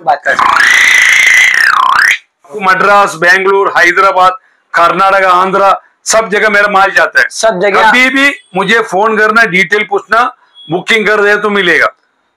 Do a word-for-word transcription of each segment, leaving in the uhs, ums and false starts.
बात कर सकते हैं। मद्रास, बेंगलुरु, हैदराबाद, कर्नाटक, आंध्रा, सब जगह मेरा माल जाता है। सब जगह कभी भी मुझे फोन करना, डिटेल पूछना, बुकिंग कर दे तो मिलेगा।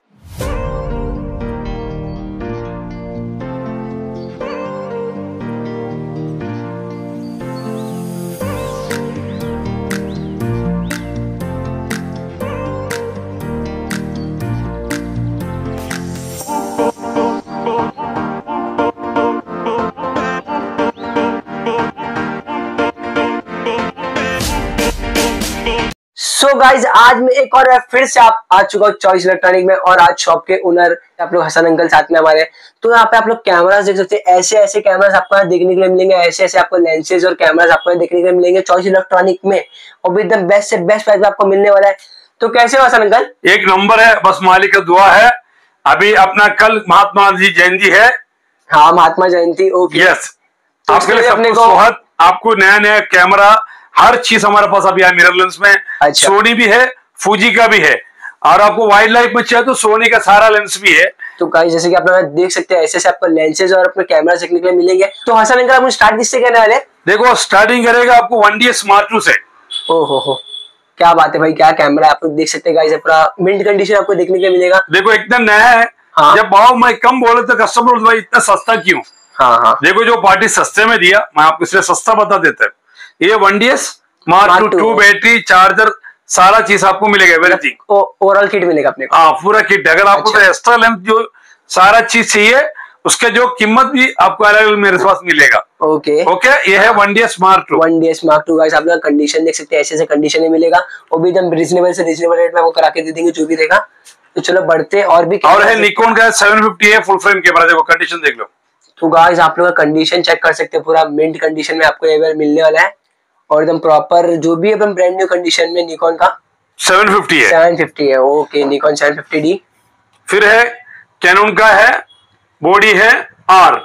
सो so गाइज, आज मैं एक और फिर से आप आ चुका हूँ चॉइस इलेक्ट्रॉनिक में, और आज शॉप के ओनर आप लोग हसन अंकल साथ में हमारे। तो यहाँ पे आप लोग कैमरास देख सकते हैं, ऐसे ऐसे कैमरास आपको यहाँ देखने के लिए मिलेंगे, ऐसे ऐसे आपको लेंसेज और कैमरास आपको यहाँ देखने के लिए मिलेंगे चॉइस इलेक्ट्रॉनिक में, और भी एकदम बेस्ट से बेस्ट प्राइस में आपको मिलने वाला है। तो कैसे हो हसन अंकल? एक नंबर है, बस मालिक का दुआ है। अभी अपना कल महात्मा जी जयंती है। हाँ, महात्मा जयंती। ओके, यस, तो आपके लिए अपने सबको स्वागत। आपको नया नया कैमरा, हर चीज हमारे पास अभी है मिरर लेंस में। अच्छा। सोनी भी है, फूजी का भी है, और आपको वाइल्ड लाइफ में चाहिए तो सोनी का सारा लेंस भी है। तो गाइस, जैसे कि आप लोग देख सकते हैं, ऐसे ऐसे आपको लेंसेज और अपने कैमरा देखने के लिए मिलेंगे। तो हसन अंकल, आप स्टार्ट किससे करने वाले? देखो, स्टार्टिंग करेगा आपको वन डी स्मार्ट टू से। ओ हो हो, क्या बात है भाई, क्या कैमरा आप लोग देख सकते हैं गाइस, पूरा मिंट कंडीशन आपको देखने के लिए मिलेगा। देखो, एकदम नया है। हाँ। जब भाव मैं कम बोले तो कस्टमर भाई इतना सस्ता क्यों? हाँ हाँ, देखो, जो पार्टी सस्ते में दिया, मैं आपको इसलिए सस्ता बता देता है। ये one D smart two, two battery, charger, सारा चीज आपको मिलेगा, एवरीथिंग। ओवरऑल किट मिलेगा अपने को। हाँ, पूरा किट। अगर आपको अच्छा। तो एक्स्ट्रा लेंथ जो सारा चीज चाहिए, उसका जो कीमत भी आपको अलग अलग मेरे पास मिलेगा। ओके ओके, ये है one D smart two. One D smart two guys, आप लोग कंडीशन देख सकते हैं, ऐसे ऐसे कंडीशन में मिलेगा, वो भी एकदम रीजनेबल से रीजनेबल रेट में आपको करा के दे देंगे जो भी रहेगा। तो चलो बढ़ते, और भी और है निकॉन का सेवन फिफ्टी है फुल फ्रेम कैमरा। देखो, कंडीशन देख लो। तो गाइस, आप लोग कंडीशन चेक कर सकते हैं, पूरा मिंट कंडीशन में आपको ये मिलने वाला है, और एकदम प्रॉपर जो भी एकदम ब्रांड न्यू कंडीशन में निकॉन का सेवन फिफ्टी है। सेवन फिफ्टी है। Okay, Nikon seven fifty D. फिर है कैनन का है, बॉडी है आर।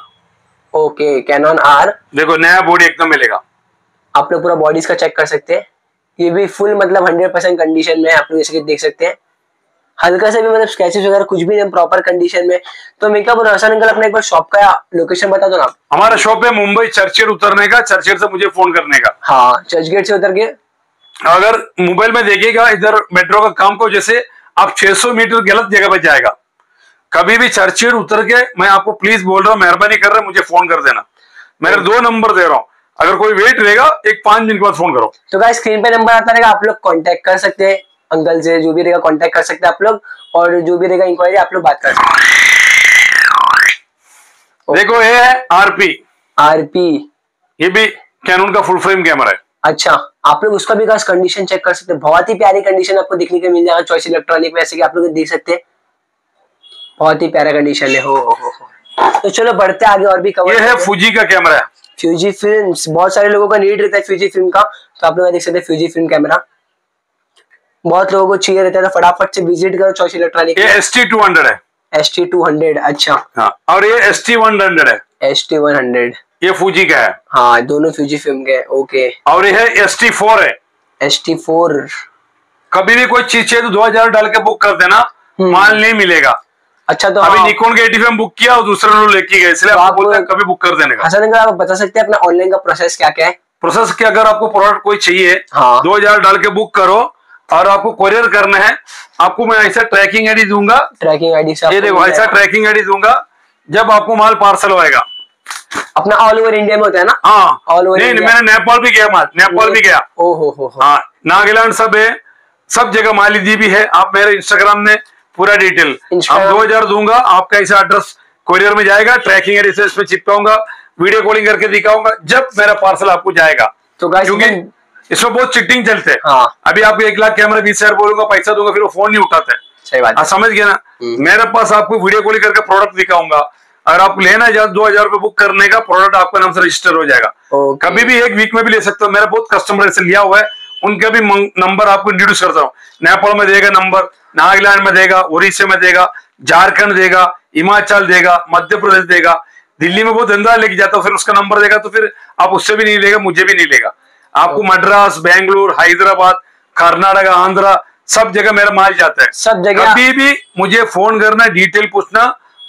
Okay, cannon are. देखो, नया बॉडी एकदम मिलेगा। आप लोग पूरा बॉडीज का चेक कर सकते हैं, ये भी फुल मतलब हंड्रेड परसेंट कंडीशन में आप लोग जैसे कि देख सकते हैं, हल्का से भी मतलब स्क्रैचेस वगैरह कुछ भी नहीं, प्रॉपर कंडीशन में। तो मैं क्या बोल रहा हूँ हसन अंकल, अपने एक बार शॉप का लोकेशन बता दो ना। हमारा शॉप है मुंबई चर्चगेट उतरने का, चर्चगेट से मुझे फोन करने का। हाँ, चर्चगेट से उतर के अगर मोबाइल में देखिएगा, इधर मेट्रो का काम को जैसे आप छह सौ मीटर गलत जगह पे जाएगा। कभी भी चर्चगेट उतर के, मैं आपको प्लीज बोल रहा हूँ, मेहरबानी कर रहा है, मुझे फोन कर देना। मेरे दो नंबर दे रहा हूँ, अगर कोई वेट रहेगा एक पांच मिनट के बाद फोन करो। तो गाइस, स्क्रीन पे नंबर आता रहेगा, आप लोग कांटेक्ट कर सकते हैं अंकल से, जो भी रहेगा कांटेक्ट कर सकते हैं आप लोग, और जो भी रहेगा इंक्वायरी आप लोग बात कर सकते हैं। देखो, ये है आरपी। आरपी, ये भी कैनन का फुल फ्रेम कैमरा है। अच्छा, आप लोग उसका भी गाइस कंडीशन चेक कर सकते हैं, बहुत ही प्यारी कंडीशन आपको देखने को मिल जाएगा चॉइस इलेक्ट्रॉनिक में, ऐसे कि आप लोग देख सकते हैं, बहुत ही प्यारा कंडीशन है। हो हो हो, तो चलो बढ़ते आगे, और भी कवर। ये है फूजी का कैमरा है। फ्यूजी फिल्म्स, बहुत सारे लोगों का नीड रहता है फ्यूजी फिल्म का, तो आप लोग देख सकते हैं फ्यूजी फिल्म कैमरा, बहुत लोगों को चाहिए रहता है, तो फटाफट से विजिट करो चॉइस इलेक्ट्रॉनिक। ये एस टी टू हंड्रेड है। एस टी टू हंड्रेड, अच्छा। हाँ, और ये एस टी वन हंड्रेड है। एस टी वन हंड्रेड, ये फूजी का है। हाँ, दोनों फ्यूजी फिल्म के। ओके, और ये है एस टी फोर है। S T four. कभी भी कोई चीज चाहिए तो दो हजार डाल के बुक कर देना, माल नहीं मिलेगा। अच्छा, तो अभी हाँ, निकॉन के एटी फाइव बुक किया और दूसरे लोग लेके गए, इसलिए तो आपको आप बोलते हैं कभी बुक कर देने का। हसन अंकल, आप बता सकते हैं अपना ऑनलाइन का प्रोसेस क्या क्या है? प्रोसेस के, अगर आपको प्रोडक्ट कोई चाहिए, हाँ, दो हजार डाल के बुक करो, और आपको कोरियर करना है, आपको मैं ऐसा ट्रैकिंग आईडी दूंगा। ट्रैकिंग आईडी से ये देखो, ऐसा ट्रैकिंग आईडी दूंगा, जब आपको माल पार्सल होएगा। अपना ऑल ओवर इंडिया में होता है ना? हाँ, ऑल ओवर नहीं, इंडिया। मैंने नेपाल भी गया माल, नेपाल भी गया। ओ हो हो, हाँ, नागालैंड सब है, सब जगह माली दी भी है। आप मेरे इंस्टाग्राम में पूरा डिटेल, आप दो हजार दूंगा, आपका ऐसा एड्रेस कोरियर में जाएगा, ट्रैकिंग आईडी से इसमें चिपकाऊंगा, वीडियो कॉलिंग करके दिखाऊंगा, जब मेरा पार्सल आपको जाएगा। तो गाइस, क्योंकि इसमें बहुत चिटिंग चलते हैं। हाँ, अभी आपको एक लाख कैमरा बीस हजार बोलूंगा, पैसा दूंगा, फिर वो फोन नहीं उठाते। सही बात है, समझ गया ना? मेरे पास आपको वीडियो कॉलिंग करके प्रोडक्ट दिखाऊंगा, अगर आप लेना है दो हजार रुपए बुक करने का, प्रोडक्ट आपके नाम से रजिस्टर हो जाएगा। कभी भी एक वीक में भी ले सकते हो। मेरा बहुत कस्टमर से लिया हुआ है, उनका भी नंबर आपको इंट्रोड्यूस करता हूँ। नेपाल में देगा नंबर, नागालैंड में देगा, उड़ीसा में देगा, झारखंड देगा, हिमाचल देगा, मध्य प्रदेश देगा, दिल्ली में बहुत धंधा लेके जाता हूँ, फिर उसका नंबर देगा, तो फिर आप उससे भी नहीं लेगा, मुझे भी नहीं लेगा। आपको मद्रास, बेंगलुरु, हैदराबाद, कर्नाटक, आंध्रा, सब जगह मेरा माल जाता है। सब जगह कभी भी मुझे फोन करना, डिटेल पूछना,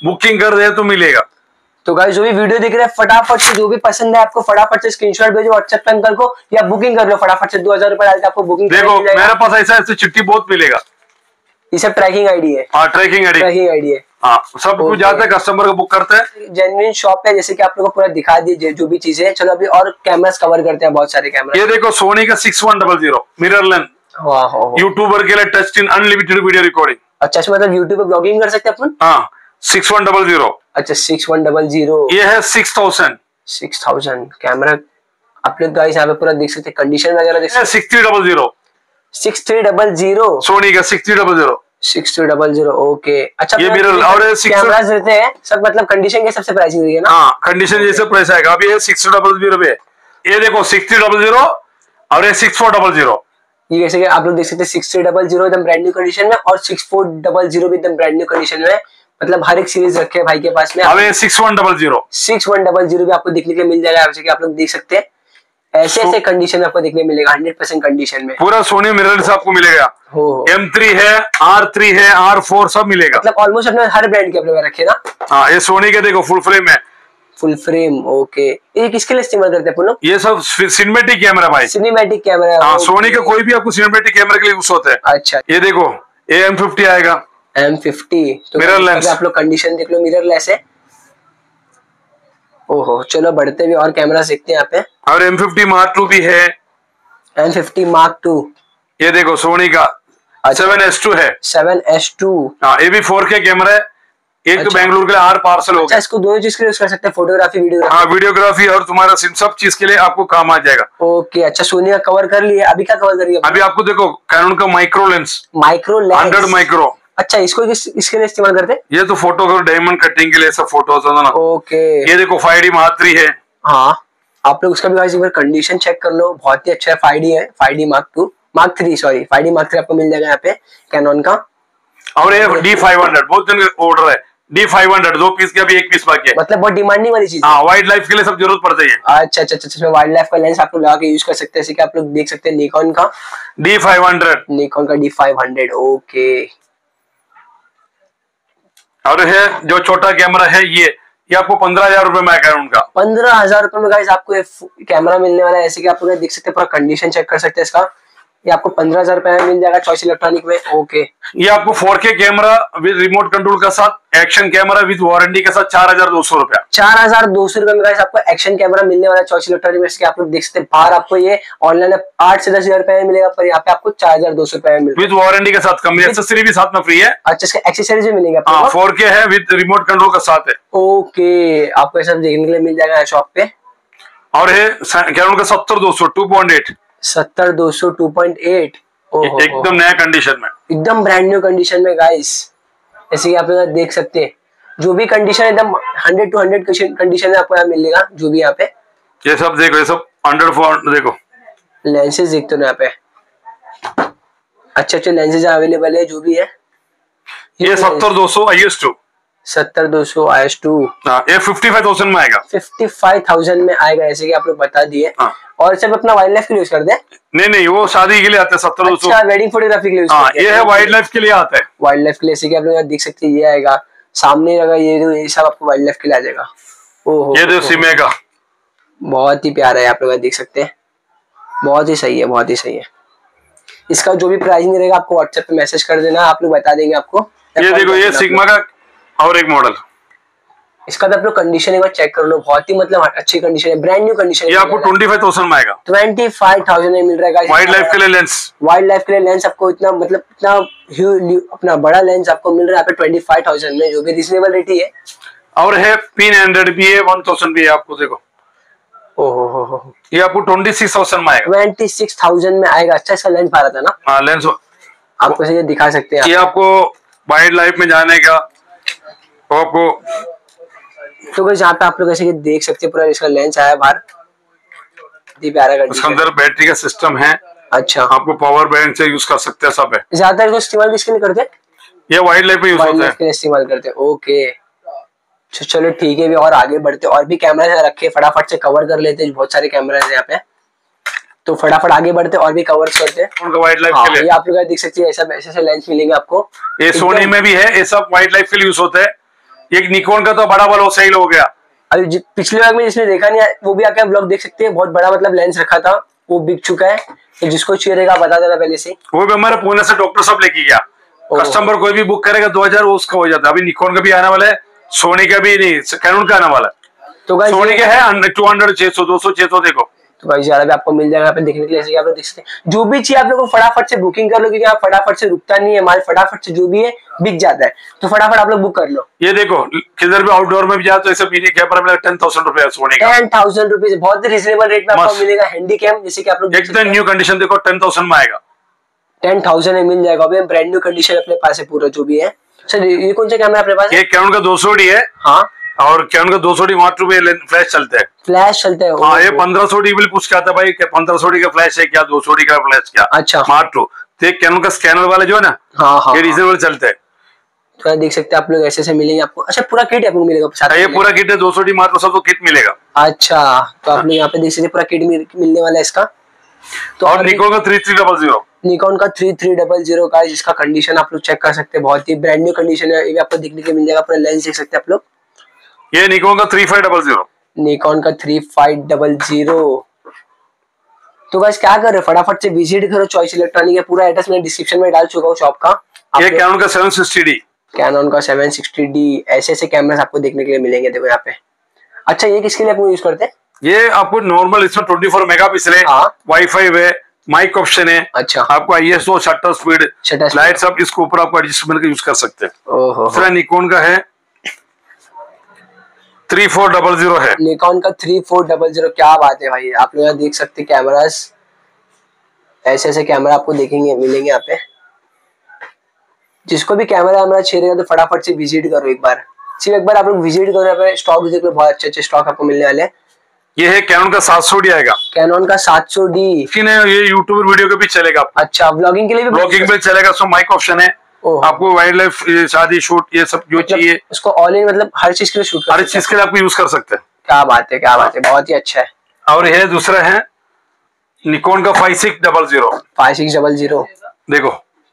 बुकिंग कर दे तो मिलेगा। तो गाइस जो भी वीडियो देख रहे हैं फटाफट से, जो भी पसंद है आपको फटाफट से स्क्रीनशॉट भेजो व्हाट्सएप पे अंकल को, या बुकिंग कर लो फटाफट से। दो हजार रुपए डाल के आपको बुकिंग देखो मेरे पास ऐसा ऐसे चिट्ठी बहुत मिलेगा। ये सब ट्रैकिंग आईडी है। हाँ ट्रैकिंग आईडी ट्रैकिंग आईडी है। हाँ सब कुछ जाते हैं, कस्टमर को बुक करते हैं। जेन्युइन शॉप है, जैसे कि आप लोगों को पूरा दिखा दीजिए जो भी चीजें। चलो अभी और कैमरास कवर करते हैं, बहुत सारे कैमरा। ये देखो सोनी का six one double zero mirror lens, YouTuber के लिए touch screen unlimited video recording. अच्छा मतलब यूट्यूब पे ब्लॉगिंग कर सकते हैं अपन। हाँ सिक्स वन डबल जीरो। अच्छा सिक्स वन डबल जीरो। ये है six thousand. Six thousand camera आप लोग गाइस यहाँ पे पूरा देख सकते हैं, कंडीशन वगैरह देख सकते हैं। Six three double zero. Six three double zero Sony का six three double zero. Six three double zero okay. अच्छा ये मिरर और कैमरास रहते हैं सब, मतलब कंडीशन के सबसे प्राइसिंग है ना। हाँ कंडीशन जैसे प्राइस आएगा। अभी ये सिक्स डबल जीरो पे, ये देखो सिक्स थ्री डबल जीरो और ये सिक्स फोर डबल जीरो। ये जैसे कि आप लोग देख सकते हैं सिक्स थ्री डबल जीरो एकदम ब्रांड न्यू कंडीशन में, और सिक्स फोर डबल जीरो भी एकदम ब्रांड न्यू कंडीशन में। मतलब हर एक सीरीज रखे हैं भाई के पास में। अबे six one double zero. Six one double zero भी आपको देखने के लिए मिल जाएगा, जैसे कि आप लोग देख सकते हैं ऐसे ऐसे कंडीशन में आपको देखने मिलेगा, हंड्रेड परसेंट कंडीशन में। पूरा सोनी मिररलेस आपको मिलेगा। एम थ्री है, आर थ्री है, आर फोर सब मिलेगा। मतलब ऑलमोस्ट अपने हर ब्रांड के अपने रखे ना। हाँ ये सोनी के देखो फुल फ्रेम है। Full frame okay. ये किसके लिए इस्तेमाल करते हैं पुनः? ये सब सिनेमैटिक कैमरा भाई। Cinematic camera. हाँ सोनी का कोई भी आपको सिनेमैटिक कैमरा के लिए यूज होता है। अच्छा ये देखो ये एम फिफ्टी आएगा। एम फिफ्टी तो मिरर लेंस आप लोग कंडीशन देख लो, मिरर लेस है। ओहो चलो बढ़ते भी और कैमरा देखते हैं यहाँ पे। और एम फिफ्टी मार्क टू भी है। एम फिफ्टी मार्क टू ये देखो सोनी का सेवन एस टू है। सेवन एस टू हाँ ये भी फोर के कैमरा है। एक अच्छा। तो बैंगलोर के लिए आर पार्सल हो गया। इसको दोनों चीज के लिए यूज कर सकते हैं, फोटोग्राफी वीडियोग्राफी। हाँ वीडियोग्राफी और तुम्हारा सिम सब चीज के लिए आपको काम आ जाएगा। ओके अच्छा सोनी का कवर कर लिया, अभी क्या कवर करिए? अभी आपको देखो कैनन का micro lens. Micro lens hundred micro. अच्छा इसको किस इसके लिए इस्तेमाल करते हैं? ये तो फोटो को डायमंड कटिंग के लिए सब फोटोज होता ना। ओके ये देखो फाइव डी मार्क थ्री है। हाँ आप लोग उसका भी गाइस एक बार कंडीशन चेक कर लो, बहुत ही अच्छा है। फाइव डी है, five D mark two mark three sorry five D mark three आपको मिल जाएगा यहाँ पे कैनन का। और ये डी फाइव हंड्रेड बहुत जन ऑर्डर है। डी फाइव हंड्रेड दो पीस के अभी एक पीस बाकी है। मतलब बहुत डिमांडिंग वाली चीज। हाँ वाइल्ड लाइफ के लिए सब जरूरत पड़ती है। अच्छा अच्छा अच्छा इसमें वाइल्ड लाइफ का लेंस आप लोग लगा के यूज कर सकते हैं, जैसे कि आप लोग देख सकते हैं निकॉन का डी फाइव हंड्रेड। निकॉन का डी फाइव हंड्रेड ओके। और है जो छोटा कैमरा है ये ये आपको पंद्रह हजार रुपए में आएगा उनका। पंद्रह हजार रुपए में गाइस आपको ये कैमरा मिलने वाला है, ऐसे कि आप लोग देख सकते हैं, पूरा कंडीशन चेक कर सकते हैं इसका। ये आपको पंद्रह हजार रुपए में मिल जाएगा चॉइस इलेक्ट्रॉनिक में ओके। ये आपको फोर के कैमरा विद रिमोट कंट्रोल के साथ, एक्शन कैमरा विद वारंटी के साथ चार हजार दो सौ रुपया। चार हजार दो सौ रुपए में गाइस आपको एक्शन कैमरा मिलने वाला है चॉइस इलेक्ट्रॉनिक में। इसके आप लोग देख सकते हैं बाहर आपको ये ऑनलाइन आठ से दस हजार रुपए में मिलेगा, पर यहाँ पे आपको चार हजार दो सौ रुपए में मिलेगा विद वारंटी के साथ। कम एक्सेसरी भी साथ में फ्री है। अच्छा इसका एक्सेसरीज भी मिलेगा। हाँ फोर के है विद रिमोट कंट्रोल के साथ है। ओके आपको ये सब देखने के लिए मिल जाएगा शॉप पे। और है कैनन का सत्तर दो सौ टू पॉइंट एट। सत्तर दो सौ टू पॉइंट एट एकदम नया कंडीशन में, एकदम ब्रांड न्यू कंडीशन में गाइस। जैसे कि आप लोग देख सकते हैं जो भी कंडीशन एकदम हंड्रेड टू हंड्रेड कंडीशन में आपको यहाँ मिलेगा जो भी यहाँ पे। ये सब देखो ये सब हंड्रेड फोर देखो लेंसेज देखते हो यहाँ पे, अच्छे अच्छे लेंसेज अवेलेबल है जो भी है। ये सत्तर दो सौ आई एस टू। सत्तर दो सौ आई एस टू ये फिफ्टी फाइव थाउजेंड में आएगा। फिफ्टी फाइव थाउजेंड में आएगा, ऐसे कि आप लोग बता दिए। और सब अपना वाइल्ड लाइफ के लिए यूज कर दे। नहीं नहीं वो शादी के लिए आता है सत्तर दो सौ। अच्छा वेडिंग फोटोग्राफी के लिए यूज हाँ ये है वाइल्ड लाइफ के लिए आता है। वाइल्ड लाइफ के लिए, कि आप लोग देख सकते हैं ये आएगा सामने लगा, ये ये सब आपको वाइल्ड लाइफ के लिए आ जाएगा। ओहो ये देखो सिमे का बहुत ही प्यारा है, आप लोग देख सकते हैं बहुत ही सही है, बहुत ही सही है। इसका जो भी प्राइसिंग रहेगा आपको व्हाट्सएप पे मैसेज कर देना, आप लोग बता देंगे आपको। ये देखो ये सिग्मा का और एक मॉडल, इसका भी आप लोग कंडीशन एक बार चेक कर लो, बहुत ही मतलब अच्छी कंडीशन है, ब्रांड न्यू कंडीशन। ये आपको ट्वेंटी फाइव थाउजेंड में आएगा। ट्वेंटी फाइव थाउजेंड में मिल रहा है वाइल्ड लाइफ के लिए लेंस। वाइल्ड लाइफ के लिए लेंस आपको इतना मतलब इतना अपना बड़ा लेंस आपको मिल रहा है पे ट्वेंटी फाइव थाउजेंड में, जो भी रिजनेबल रेट ही है। और है पिन हंड्रेड भी है, वन थाउजेंड भी है, आपको देखो ओहो हो हो ये आपको ट्वेंटी सिक्स थाउजेंड में आएगा। ट्वेंटी सिक्स थाउजेंड में आएगा। अच्छा इसका लेंस बारह था ना। हाँ लेंस आपको ये दिखा सकते हैं। ये आपको वाइल्ड लाइफ में जाने का तो आपको तो गाइस यहाँ पे आप लोग ऐसे देख सकते हैं पूरा इसका लेंस आया बाहर, प्यारा का। इसके अंदर बैटरी का सिस्टम है। अच्छा आपको पावर बैंक से यूज कर सकते हैं, सब है। ज्यादा इसको इस्तेमाल किसके लिए करते हैं? ये वाइल्ड लाइफ में यूज होता है, इस्तेमाल करते हैं। ओके चलो ठीक है, भी और आगे बढ़ते और भी कैमरा रखे फटाफट से कवर कर लेते हैं, बहुत सारे कैमरा है यहाँ पे, तो फटाफट आगे बढ़ते और भी कवर करते हैं उनका वाइल्ड लाइफ हाँ, के लिए। ये आप लोग देख सकते हैं ऐसा ऐसे ऐसे लेंस मिलेंगे आपको। ये सोनी में भी है, ये सब वाइल्ड लाइफ के लिए यूज होता है। एक निकॉन का तो बड़ा वाला सेल हो गया। अभी पिछले बार में जिसने देखा नहीं वो भी आके ब्लॉग देख सकते हैं, बहुत बड़ा मतलब लेंस रखा था वो बिक चुका है, तो जिसको चाहिए रहेगा बता देना पहले से। वो भी हमारे पुणे से डॉक्टर साहब लेके गया। कस्टमर कोई भी बुक करेगा दो हजार वो उसका हो जाता है। अभी निकॉन का भी आने वाला है, सोनी का भी नहीं, कैनन का आने वाला है। तो सोनी के है टू हंड्रेड छह सौ दो सौ छह सौ देखो। तो भाई यार आपको मिल जाएगा पे देखने के लिए, आप लोग देख सकते हैं। जो भी चाहिए आप लोग को फटाफट से बुकिंग कर लो, क्योंकि यहाँ फटाफट से रुकता नहीं है माल, फटाफट से जो भी है बिक जाता है, तो फटाफट आप लोग बुक कर लो। ये देखो किधर भी आउटडोर में भी जाओ तो ऐसे मिनी कैमरा मिलेगा टेन थाउजेंड रुपए सोने का। टेन थाउजेंड रुपीज बहुत ही रिजनेबल रेट में आपको मिलेगा हैंडी कैम, जैसे कि आप लोग एकदम न्यू कंडीशन देखो टेन थाउजेंड में आएगा। टेन थाउजेंड में मिल जाएगा, अभी ब्रांड न्यू कंडीशन अपने पास है पूरा जो भी है। सर ये कौन सा कैमरा अपने पास है? ये कैनन का दो सौ डी है। हाँ, और कैनन का दो सौ डी वाट फ्लैश चलते हैं। फ्लैश चलते हैं। हाँ, ये पंद्रह सौ डी भी पूछ के आता भाई पंद्रह सौ डी का फ्लैश है क्या, दो सौ डी का फ्लैश क्या? अच्छा, स्मार्ट टू तो कैनन का स्कैनर वाले जो है ना, हाँ हाँ, ये रीजनेबल चलते हैं। तो देख सकते हैं आप लोग ऐसे ऐसे मिलेंगे आपको। अच्छा पूरा किट आपको मिलेगा? ये पूरा किट है, दो सौ डी मात्र सब तो किट मिलेगा। अच्छा, तो आप लोग यहाँ पे देख सकते पूरा किट मिलने वाला है इसका। तो और निकॉन का three three double zero Nikon का थ्री थ्री डबल जीरो का, जिसका कंडीशन आप लोग चेक कर सकते हैं, बहुत ही ब्रांड न्यू कंडीशन है। ये आपको देखने के मिल जाएगा, पूरा लेंस देख सकते हैं आप लोग। ये निकॉन का three five double zero Nikon का थ्री फाइव डबल जीरो। तो गाइस क्या कर रहे हो, फटाफट से विजिट करो चॉइस इलेक्ट्रॉनिक है। पूरा एड्रेस मैं डिस्क्रिप्शन में डाल चुका हूँ शॉप का। ये कैनन का सेवन सिक्सटी डी कैनन का सेवन सिक्सटी डी ऐसे ऐसे कैमरास आपको देखने के लिए मिलेंगे। देखो यहाँ पे। अच्छा ये किसके लिए आप यूज करते हैं? ये आपको नॉर्मल, इसमें ट्वेंटी फोर मेगापिक्सल है, वाईफाई है, माइक ऑप्शन है। अच्छा, आपको आईएसओ, शटर स्पीड, लाइट सब इसके ऊपर आपको एडजस्टमेंट का यूज कर सकते हैं। ओहो, दूसरा निकॉन का है थ्री फोर डबल जीरो है। निकॉन का थ्री फोर डबल जीरो, क्या बात है भाई। आप लोग यहाँ देख सकते हैं कैमरास, ऐसे ऐसे कैमरा आपको देखेंगे मिलेंगे यहाँ पे। जिसको भी कैमरा हमारा चाहिए तो फटाफट से विजिट करो एक बार, सिर्फ एक बार आप लोग विजिट करो। यहाँ पे स्टॉक देख लो, बहुत अच्छे अच्छे स्टॉक आपको मिलने वाले हैं। ये है कैनन का सात सौ डी आएगा। कैनन का सात सौ डी ये यूट्यूब वीडियो के भी चलेगा। अच्छा, व्लॉगिंग के लिए भी व्लॉगिंग में चलेगा। सो माइक ऑप्शन है, आपको वाइल्ड लाइफ, शादी शूट, ये सब जो चाहिए उसको ऑल इन, मतलब हर चीज के लिए शूट, हर चीज के लिए आपको यूज कर सकते हैं। क्या बात है, क्या बात है, बहुत ही अच्छा है। और ये दूसरा है निकॉन का five six double zero five six double zero देखो।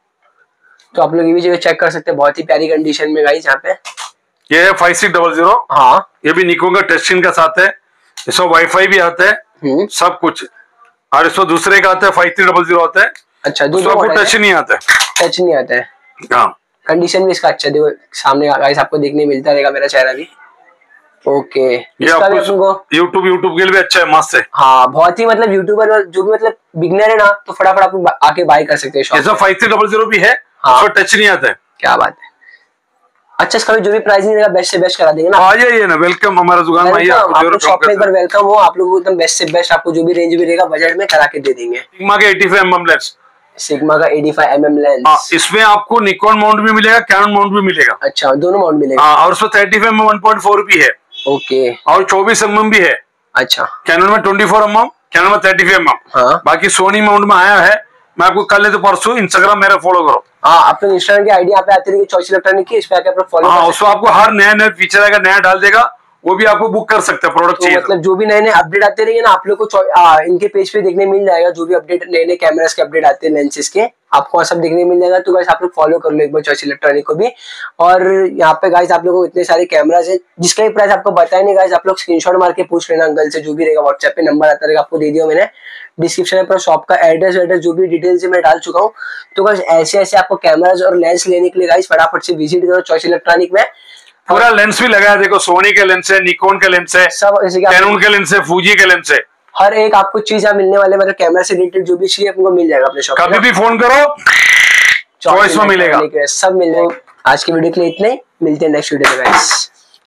तो आप लोग ये भी जगह चेक कर सकते हैं, बहुत ही प्यारी कंडीशन में गाइस। यहाँ पे ये है फाइव सिक्स डबल जीरो। हाँ, ये भी निकॉन का टच स्क्रीन का साथ है, इसमें वाईफाई भी आता है, सब कुछ। और इसमें दूसरे का आता है फाइव थ्री डबल जीरो आता है। अच्छा, दूसरा टच नहीं आता है, टच नहीं आता है। हाँ, कंडीशन भी इसका अच्छा, देखो सामने गाइस आपको देखने मिलता रहेगा मेरा चेहरा भी। ओके, ये आपको यूट्यूब यूट्यूब के लिए भी अच्छा है, मस्त है। हाँ, बहुत ही मतलब यूट्यूबर जो भी मतलब बिगनर है ना, तो फटाफट आप आके बाय कर सकते हैं। इसमें फाइव थ्री डबल जीरो भी है, हाँ, टच नहीं आता है। क्या बात है। अच्छा, इसका भी जो भी प्राइस नहीं रहेगा बेस्ट से बेस्ट करा देंगे ना। आ जाइए ना, वेलकम हमारा दुकान में आइए, आपको शॉप में एक बार वेलकम हो। आप लोगों को एकदम बेस्ट से बेस्ट, आपको जो भी रेंज भी रहेगा बजट में करा के दे देंगे। सिग्मा का eighty five M M lens Sigma का eighty five M M lens, इसमें आपको निकॉन माउंट भी मिलेगा, कैनन माउंट भी मिलेगा। अच्छा, दोनों माउंट मिलेगा। हाँ, और उसमें थर्टी फाइव में वन पॉइंट फोर भी है। ओके, और चौबीस एम एम भी है। अच्छा, कैनन में twenty four M M, Canon में थर्टी फाइव एम एम। बाकी सोनी माउंट में आया है। मैं आपको कल नहीं तो परसों इंस्टाग्राम मेरा फॉलो करो। हाँ, अपने इंस्टाग्राम की आईडी यहाँ पे आती रहेगी चॉइस इलेक्ट्रॉनिक की, इस पे आके आप फॉलो। हाँ, उसमें आपको हर नया नया फीचर आएगा, नया डाल देगा, वो भी आपको बुक कर सकते हैं प्रोडक्ट तो चाहिए। मतलब जो भी नए नए अपडेट आते रहेंगे ना, आप लोग को आ, इनके पेज पे देखने मिल जाएगा। जो भी अपडेट नए नए कैमरास के अपडेट आते हैं, लेंसेज के, आपको सब देखने मिल जाएगा। तो गाइस आप लोग फॉलो कर लो एक बार चॉइस इलेक्ट्रॉनिक को भी। और यहाँ पे गाइस आप लोगों को इतने सारे कैमरास है, जिसका भी प्राइस आपको बताया नहीं गाइस, आप लोग स्क्रीनशॉट मार के पूछ लेना अंकल से। जो भी रहेगा व्हाट्सएप पे नंबर आता रहेगा, आपको दे दिया मैंने डिस्क्रिप्शन में, पर शॉप का एड्रेस एड्रेस जो भी डिटेल्स मैं डाल चुका हूँ। तो गाइस ऐसे ऐसे आपको कैमरास और लेंस लेने के लिए गाइस फटाफट से विजिट करो चॉइस इलेक्ट्रॉनिक में। पूरा लेंस भी लगा है, देखो सोनी के लेंस है, निकॉन के लेंस है, सब कैनन के लेंस है, फूजी के लेंस है। हर एक आपको चीज यहाँ मिलने वाले, मतलब कैमरा से रिलेटेड जो भी चाहिए आपको मिल जाएगा अपने शॉप पे। कभी भी फोन करो, चॉइस में मिलेगा, सब मिल जाएगा। आज की वीडियो के लिए इतना ही, मिलते हैं नेक्स्ट वीडियो में गाइस।